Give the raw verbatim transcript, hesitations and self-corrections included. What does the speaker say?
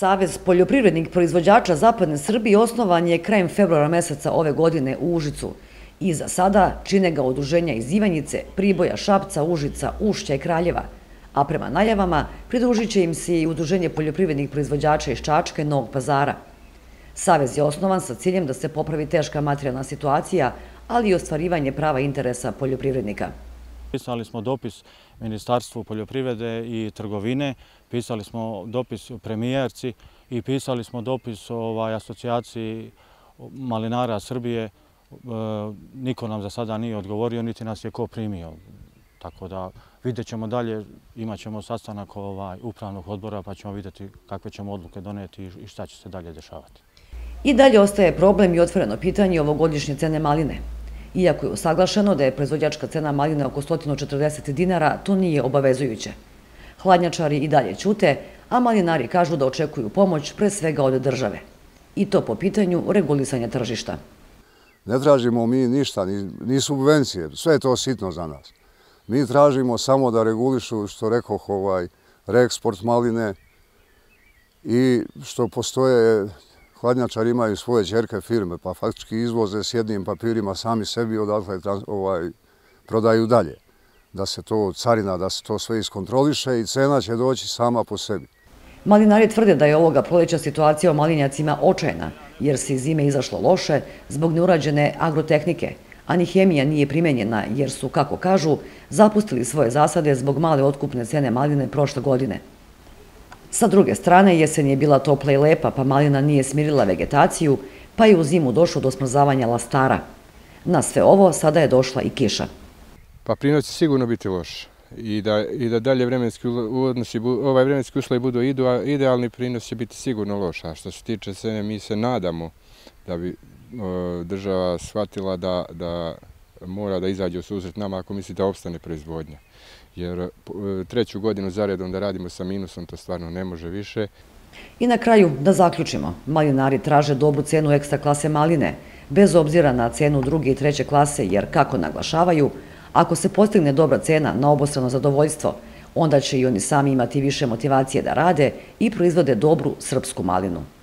Savez poljoprivrednih proizvođača Zapadne Srbije osnovan je krajem februara meseca ove godine u Užicu i za sada čine ga udruženja iz Ivanjice, Priboja, Šapca, Užica, Ušća i Kraljeva, a prema najavama pridružit će im se i udruženje poljoprivrednih proizvođača iz Čačka i Novog Pazara. Savez je osnovan sa ciljem da se popravi teška materijalna situacija, ali i ostvarivanje prava interesa poljoprivrednika. Pisali smo dopis Ministarstvu poljoprivrede i trgovine, pisali smo dopis premijerci i pisali smo dopis asocijaciji malinara Srbije. Niko nam za sada nije odgovorio, niti nas je ko primio. Tako da vidjet ćemo dalje, imat ćemo sastanak upravnog odbora pa ćemo vidjeti kakve ćemo odluke doneti i šta će se dalje dešavati. I dalje ostaje problem i otvoreno pitanje ovogodišnje cene maline. Iako je usaglašeno da je proizvođačka cena maline oko sto četrdeset dinara, to nije obavezujuće. Hladnjačari i dalje ćute, a malinari kažu da očekuju pomoć pre svega od države. I to po pitanju regulisanja tržišta. Ne tražimo mi ništa, ni subvencije, sve je to sitno za nas. Mi tražimo samo da regulišu, što rekoh, reeksport maline i što postoje, hladnjačari imaju svoje ćerke firme, pa faktički izvoze s jednim papirima sami sebi odatle prodaju dalje. Da se to carina, da se to sve iskontroliše i cena će doći sama po sebi. Malinari tvrde da je ovoga proleća situacija o malinjacima očajna, jer se iz zime izašlo loše zbog neurađene agrotehnike, a ni hemija nije primenjena jer su, kako kažu, zapustili svoje zasade zbog male otkupne cene maline prošle godine. Sa druge strane, jesen je bila topla i lepa, pa malina nije smirila vegetaciju, pa je u zimu došlo do smrzavanja lastara. Na sve ovo sada je došla i kiša. Pa prinos će sigurno biti loš i da dalje ovaj vremenski uslovi budu idealni, prinos će biti sigurno loš. A što se tiče cene, mi se nadamo da bi država shvatila da mora da izađe u susret nama ako misli da opstane proizvodnja. Jer treću godinu zaredom da radimo sa minusom, to stvarno ne može više. I na kraju, da zaključimo, malinari traže dobru cenu ekstra klase maline, bez obzira na cenu druge i treće klase, jer, kako naglašavaju, ako se postigne dobra cena na obostrano zadovoljstvo, onda će i oni sami imati više motivacije da rade i proizvode dobru srpsku malinu.